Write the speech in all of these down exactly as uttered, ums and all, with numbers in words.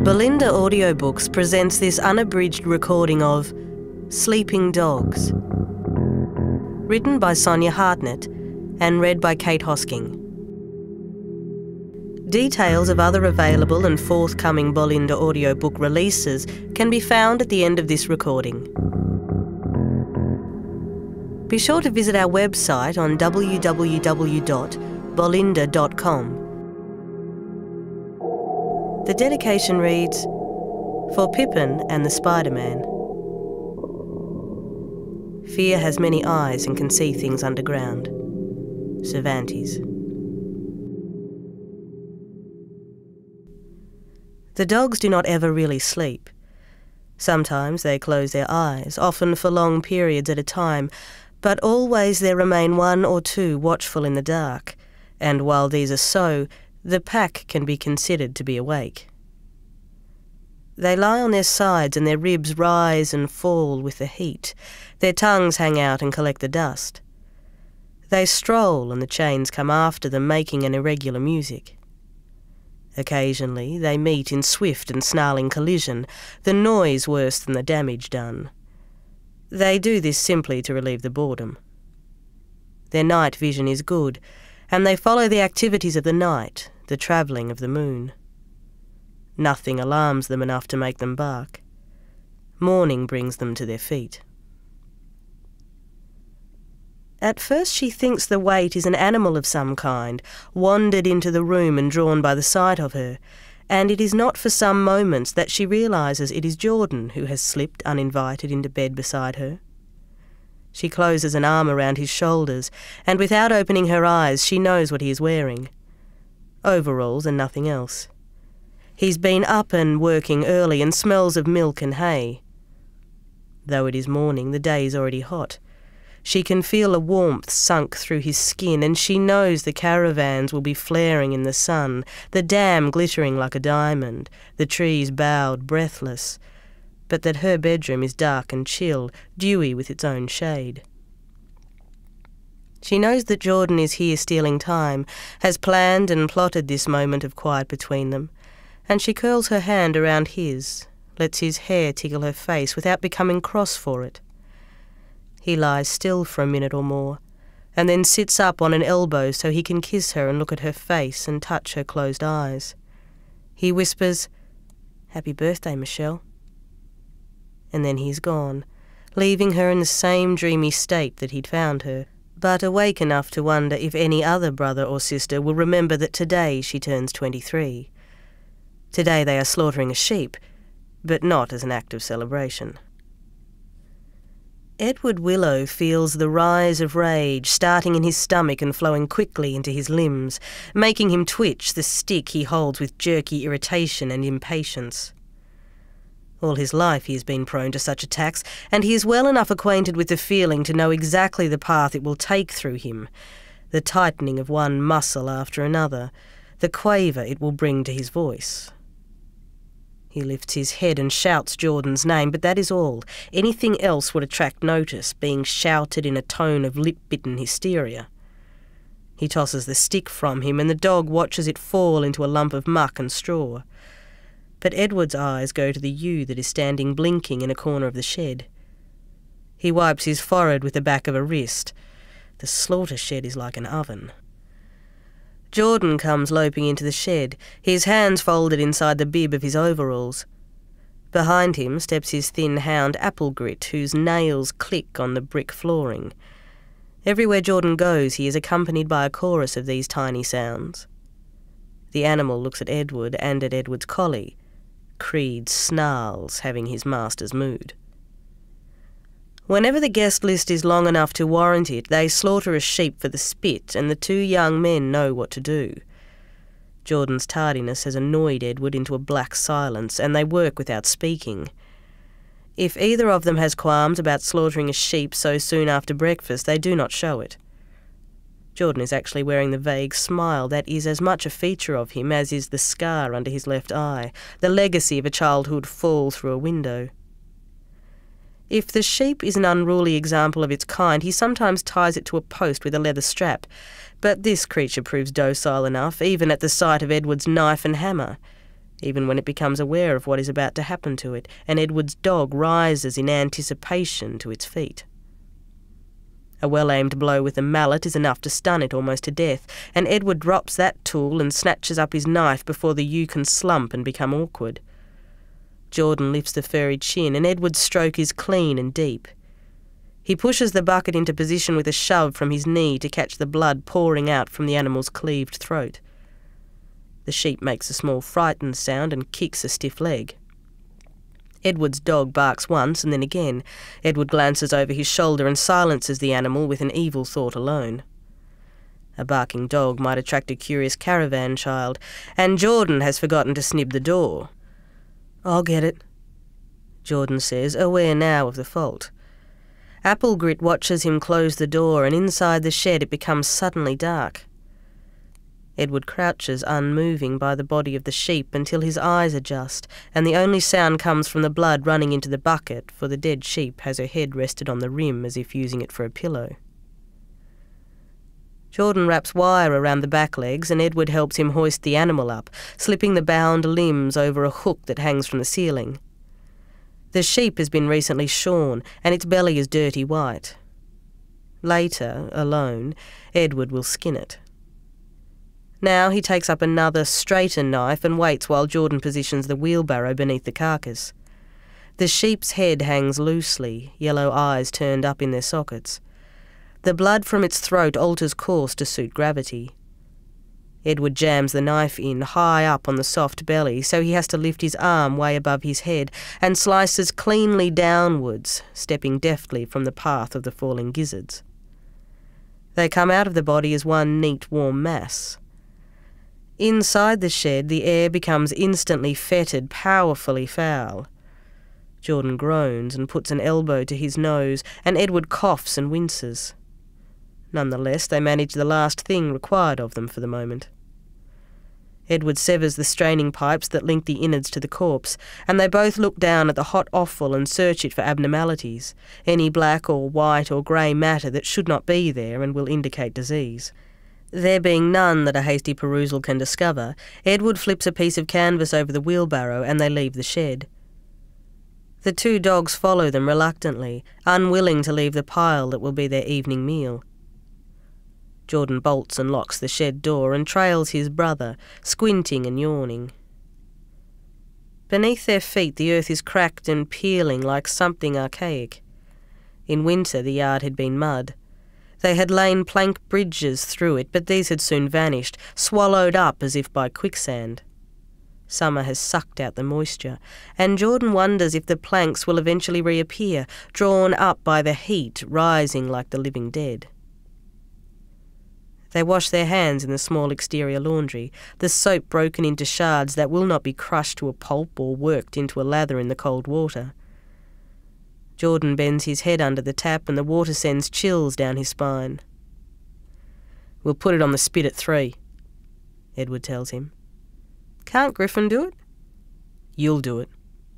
Belinda Audiobooks presents this unabridged recording of Sleeping Dogs, written by Sonya Hartnett and read by Kate Hosking. Details of other available and forthcoming Belinda audiobook releases can be found at the end of this recording. Be sure to visit our website on w w w dot belinda dot com. The dedication reads, "For Pippin and the Spider-Man. Fear has many eyes and can see things underground." Cervantes. The dogs do not ever really sleep. Sometimes they close their eyes, often for long periods at a time, but always there remain one or two watchful in the dark, and while these are so, the pack can be considered to be awake. They lie on their sides and their ribs rise and fall with the heat. Their tongues hang out and collect the dust. They stroll and the chains come after them, making an irregular music. Occasionally they meet in swift and snarling collision, the noise worse than the damage done. They do this simply to relieve the boredom. Their night vision is good, and they follow the activities of the night, the travelling of the moon. Nothing alarms them enough to make them bark. Morning brings them to their feet. At first she thinks the weight is an animal of some kind, wandered into the room and drawn by the sight of her, and it is not for some moments that she realises it is Jordan who has slipped uninvited into bed beside her. She closes an arm around his shoulders, and without opening her eyes she knows what he is wearing. Overalls and nothing else. He's been up and working early and smells of milk and hay. Though it is morning, the day is already hot. She can feel a warmth sunk through his skin, and she knows the caravans will be flaring in the sun, the dam glittering like a diamond, the trees bowed breathless, but that her bedroom is dark and chill, dewy with its own shade. She knows that Jordan is here stealing time, has planned and plotted this moment of quiet between them, and she curls her hand around his, lets his hair tickle her face without becoming cross for it. He lies still for a minute or more, and then sits up on an elbow so he can kiss her and look at her face and touch her closed eyes. He whispers, "Happy birthday, Michelle." And then he's gone, leaving her in the same dreamy state that he'd found her, but awake enough to wonder if any other brother or sister will remember that today she turns twenty-three. Today they are slaughtering a sheep, but not as an act of celebration. Edward Willow feels the rise of rage starting in his stomach and flowing quickly into his limbs, making him twitch the stick he holds with jerky irritation and impatience. All his life he has been prone to such attacks, and he is well enough acquainted with the feeling to know exactly the path it will take through him, the tightening of one muscle after another, the quaver it will bring to his voice. He lifts his head and shouts Jordan's name, but that is all. Anything else would attract notice, being shouted in a tone of lip-bitten hysteria. He tosses the stick from him, and the dog watches it fall into a lump of muck and straw. But Edward's eyes go to the ewe that is standing blinking in a corner of the shed. He wipes his forehead with the back of a wrist. The slaughter shed is like an oven. Jordan comes loping into the shed, his hands folded inside the bib of his overalls. Behind him steps his thin hound Applegrit, whose nails click on the brick flooring. Everywhere Jordan goes, he is accompanied by a chorus of these tiny sounds. The animal looks at Edward and at Edward's collie. Creed snarls, having his master's mood. Whenever the guest list is long enough to warrant it, they slaughter a sheep for the spit, and the two young men know what to do. Jordan's tardiness has annoyed Edward into a black silence, and they work without speaking. If either of them has qualms about slaughtering a sheep so soon after breakfast, they do not show it. Jordan is actually wearing the vague smile that is as much a feature of him as is the scar under his left eye, the legacy of a childhood fall through a window. If the sheep is an unruly example of its kind, he sometimes ties it to a post with a leather strap, but this creature proves docile enough, even at the sight of Edward's knife and hammer. even when it becomes aware of what is about to happen to it, and Edward's dog rises in anticipation to its feet. A well-aimed blow with a mallet is enough to stun it almost to death, and Edward drops that tool and snatches up his knife before the ewe can slump and become awkward. Jordan lifts the furry chin, and Edward's stroke is clean and deep. He pushes the bucket into position with a shove from his knee to catch the blood pouring out from the animal's cleaved throat. The sheep makes a small frightened sound and kicks a stiff leg. Edward's dog barks once and then again. Edward glances over his shoulder and silences the animal with an evil thought alone. A barking dog might attract a curious caravan child, and Jordan has forgotten to snib the door. "I'll get it," Jordan says, aware now of the fault. Applegrit watches him close the door, and inside the shed it becomes suddenly dark. Edward crouches unmoving by the body of the sheep until his eyes adjust, and the only sound comes from the blood running into the bucket, for the dead sheep has her head rested on the rim as if using it for a pillow. Jordan wraps wire around the back legs, and Edward helps him hoist the animal up, slipping the bound limbs over a hook that hangs from the ceiling. The sheep has been recently shorn, and its belly is dirty white. Later, alone, Edward will skin it. Now he takes up another, straighter knife and waits while Jordan positions the wheelbarrow beneath the carcass. The sheep's head hangs loosely, yellow eyes turned up in their sockets. The blood from its throat alters course to suit gravity. Edward jams the knife in, high up on the soft belly, so he has to lift his arm way above his head, and slices cleanly downwards, stepping deftly from the path of the falling gizzards. They come out of the body as one neat, warm mass. Inside the shed, the air becomes instantly fetid, powerfully foul. Jordan groans and puts an elbow to his nose, and Edward coughs and winces. Nonetheless, they manage the last thing required of them for the moment. Edward severs the straining pipes that link the innards to the corpse, and they both look down at the hot offal and search it for abnormalities, any black or white or grey matter that should not be there and will indicate disease. There being none that a hasty perusal can discover, Edward flips a piece of canvas over the wheelbarrow and they leave the shed. The two dogs follow them reluctantly, unwilling to leave the pile that will be their evening meal. Jordan bolts and locks the shed door and trails his brother, squinting and yawning. Beneath their feet the earth is cracked and peeling like something archaic. In winter the yard had been mud. They had lain plank bridges through it, but these had soon vanished, swallowed up as if by quicksand. Summer has sucked out the moisture, and Jordan wonders if the planks will eventually reappear, drawn up by the heat, rising like the living dead. They wash their hands in the small exterior laundry, the soap broken into shards that will not be crushed to a pulp or worked into a lather in the cold water. Jordan bends his head under the tap and the water sends chills down his spine. "We'll put it on the spit at three," Edward tells him. "Can't Griffin do it?" "You'll do it."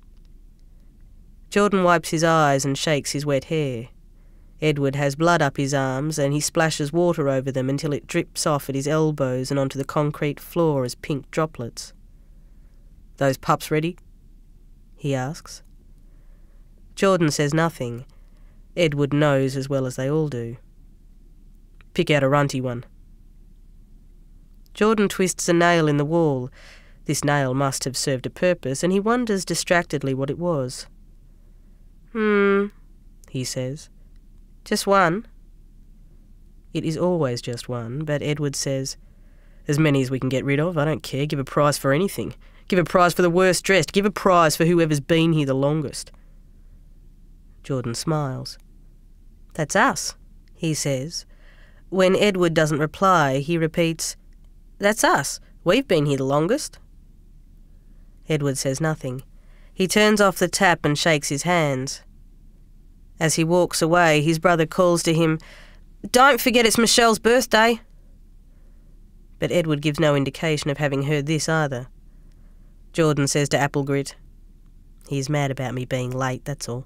Jordan wipes his eyes and shakes his wet hair. Edward has blood up his arms, and he splashes water over them until it drips off at his elbows and onto the concrete floor as pink droplets. "Those pups ready?" he asks. Jordan says nothing. Edward knows as well as they all do. "Pick out a runty one." Jordan twists a nail in the wall. This nail must have served a purpose, and he wonders distractedly what it was. "Hmm," he says. "Just one?" It is always just one, but Edward says, "As many as we can get rid of, I don't care. Give a prize for anything. Give a prize for the worst dressed. Give a prize for whoever's been here the longest." Jordan smiles. "That's us," he says. When Edward doesn't reply, he repeats, "That's us. We've been here the longest." Edward says nothing. He turns off the tap and shakes his hands. As he walks away, his brother calls to him, "Don't forget it's Michelle's birthday." But Edward gives no indication of having heard this either. Jordan says to Applegrit, "He's mad about me being late, that's all."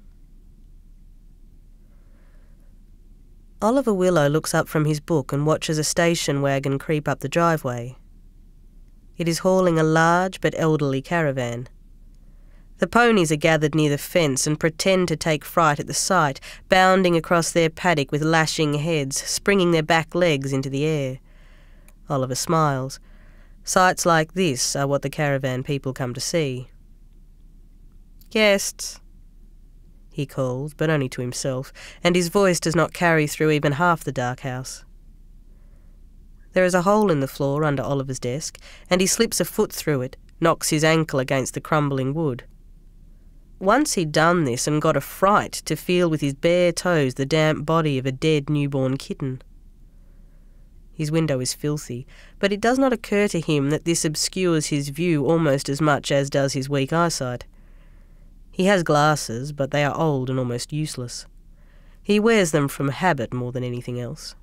Oliver Willow looks up from his book and watches a station wagon creep up the driveway. It is hauling a large but elderly caravan. The ponies are gathered near the fence and pretend to take fright at the sight, bounding across their paddock with lashing heads, springing their back legs into the air. Oliver smiles. Sights like this are what the caravan people come to see. "Guests," he calls, but only to himself, and his voice does not carry through even half the dark house. There is a hole in the floor under Oliver's desk, and he slips a foot through it, knocks his ankle against the crumbling wood. Once he'd done this and got a fright to feel with his bare toes the damp body of a dead newborn kitten. His window is filthy, but it does not occur to him that this obscures his view almost as much as does his weak eyesight. He has glasses, but they are old and almost useless. He wears them from habit more than anything else.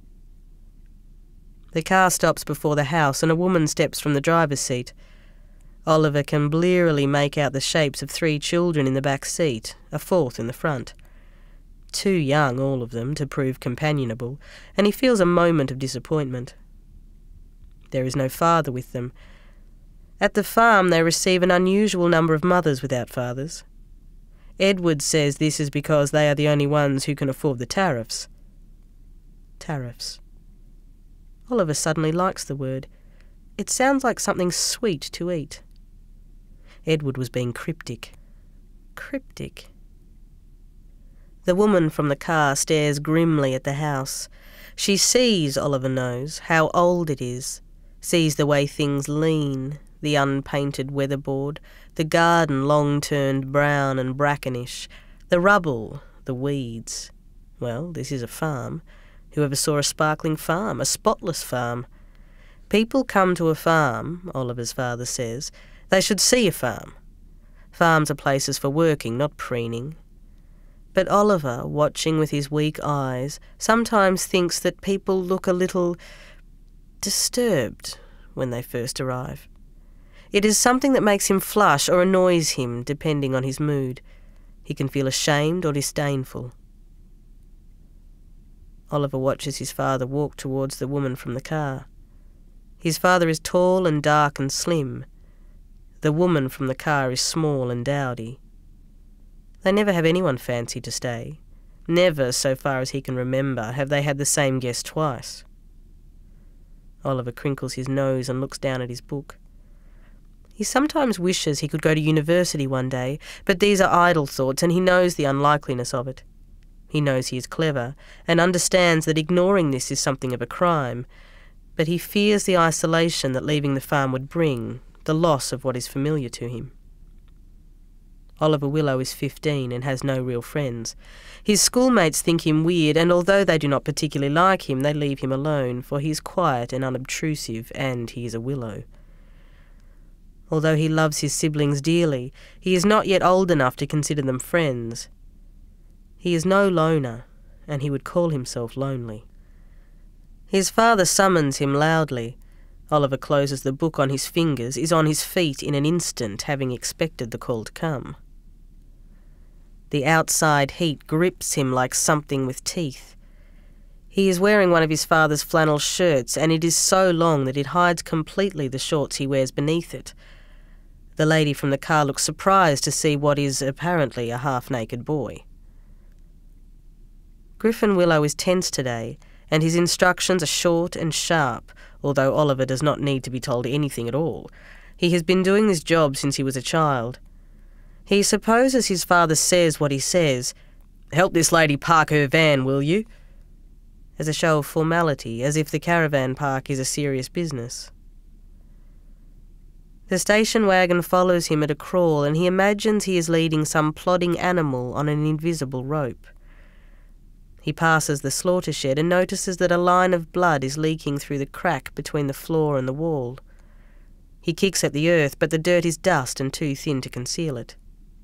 The car stops before the house and a woman steps from the driver's seat. Oliver can blearily make out the shapes of three children in the back seat, a fourth in the front. Too young, all of them, to prove companionable, and he feels a moment of disappointment. There is no father with them. At the farm they receive an unusual number of mothers without fathers. Edward says this is because they are the only ones who can afford the tariffs. Tariffs. Oliver suddenly likes the word. It sounds like something sweet to eat. Edward was being cryptic. Cryptic. The woman from the car stares grimly at the house. She sees, Oliver knows, how old it is, sees the way things lean, the unpainted weatherboard, the garden long turned brown and brackenish, the rubble, the weeds. Well, this is a farm. Whoever saw a sparkling farm, a spotless farm? People come to a farm, Oliver's father says. They should see a farm. Farms are places for working, not preening. But Oliver, watching with his weak eyes, sometimes thinks that people look a little disturbed when they first arrive. It is something that makes him flush or annoys him, depending on his mood. He can feel ashamed or disdainful. Oliver watches his father walk towards the woman from the car. His father is tall and dark and slim. The woman from the car is small and dowdy. They never have anyone fancy to stay. Never, so far as he can remember, have they had the same guest twice. Oliver crinkles his nose and looks down at his book. He sometimes wishes he could go to university one day, but these are idle thoughts and he knows the unlikeliness of it. He knows he is clever and understands that ignoring this is something of a crime, but he fears the isolation that leaving the farm would bring, the loss of what is familiar to him. Oliver Willow is fifteen and has no real friends. His schoolmates think him weird, and although they do not particularly like him, they leave him alone, for he is quiet and unobtrusive, and he is a willow. Although he loves his siblings dearly, he is not yet old enough to consider them friends. He is no loner, and he would call himself lonely. His father summons him loudly. Oliver closes the book on his fingers, is on his feet in an instant, having expected the call to come. The outside heat grips him like something with teeth. He is wearing one of his father's flannel shirts, and it is so long that it hides completely the shorts he wears beneath it. The lady from the car looks surprised to see what is apparently a half-naked boy. Griffin Willow is tense today, and his instructions are short and sharp, although Oliver does not need to be told anything at all. He has been doing this job since he was a child. He supposes his father says what he says. "Help this lady park her van, will you?" as a show of formality, as if the caravan park is a serious business. The station wagon follows him at a crawl, and he imagines he is leading some plodding animal on an invisible rope. He passes the slaughter shed and notices that a line of blood is leaking through the crack between the floor and the wall. He kicks at the earth, but the dirt is dust and too thin to conceal it.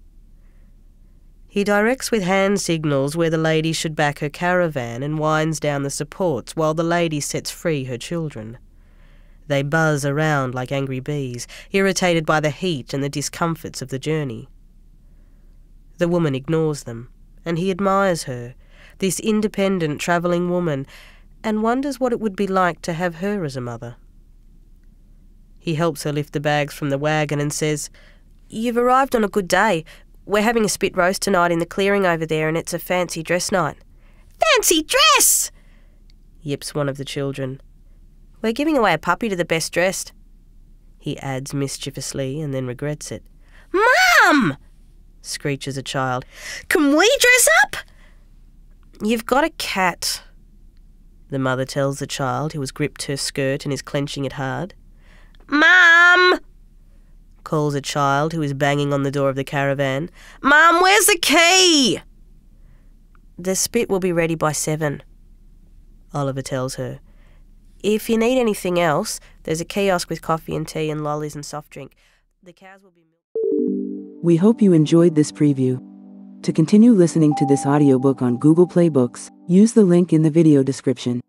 He directs with hand signals where the lady should back her caravan and winds down the supports while the lady sets free her children. They buzz around like angry bees, irritated by the heat and the discomforts of the journey. The woman ignores them, and he admires her, this independent travelling woman, and wonders what it would be like to have her as a mother. He helps her lift the bags from the wagon and says, "You've arrived on a good day. We're having a spit roast tonight in the clearing over there, and it's a fancy dress night." "Fancy dress!" yips one of the children. "We're giving away a puppy to the best dressed," he adds mischievously and then regrets it. "Mum!" screeches a child. "Can we dress up?" "You've got a cat," the mother tells the child, who has gripped her skirt and is clenching it hard. "Mum!" calls a child who is banging on the door of the caravan. "Mum, where's the key?" "The spit will be ready by seven," Oliver tells her. "If you need anything else, there's a kiosk with coffee and tea and lollies and soft drink. The cows will be..." We hope you enjoyed this preview. To continue listening to this audiobook on Google Play Books, use the link in the video description.